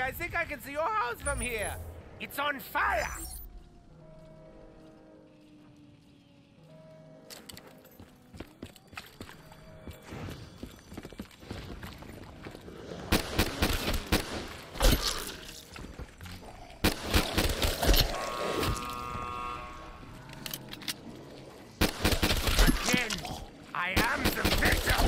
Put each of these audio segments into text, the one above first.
I think I can see your house from here. It's on fire! Again, I am the victim!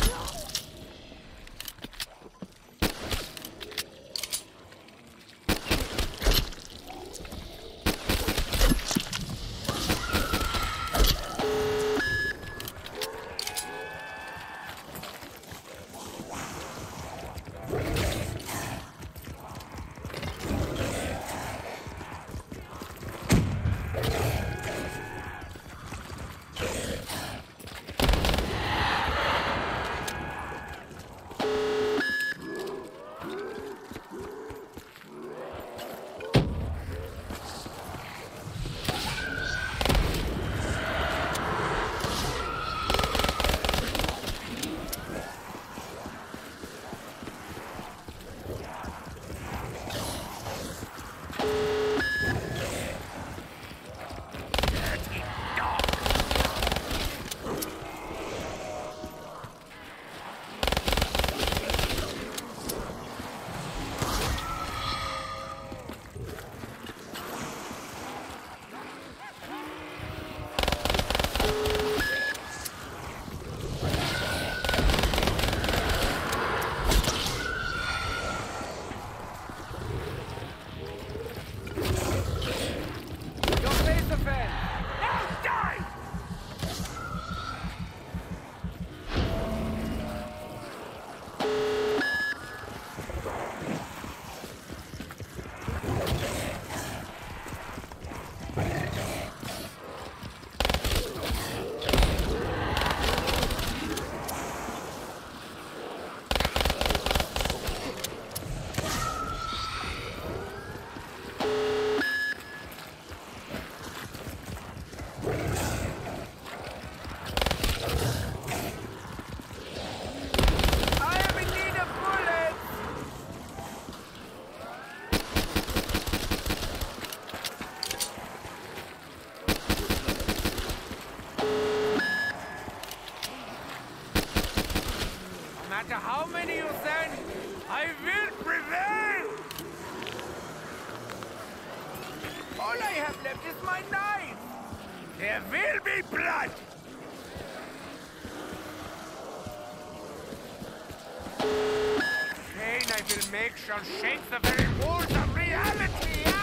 No matter how many you send, I will prevail! All I have left is my knife! There will be blood! Pain I will make shall shake the very walls of reality!